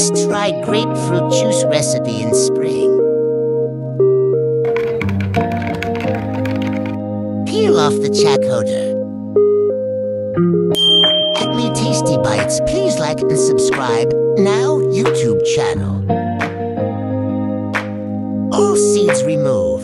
Just try grapefruit juice recipe in spring. Peel off the check holder. Acme Tasty Bites, please like and subscribe now YouTube channel. All seeds removed.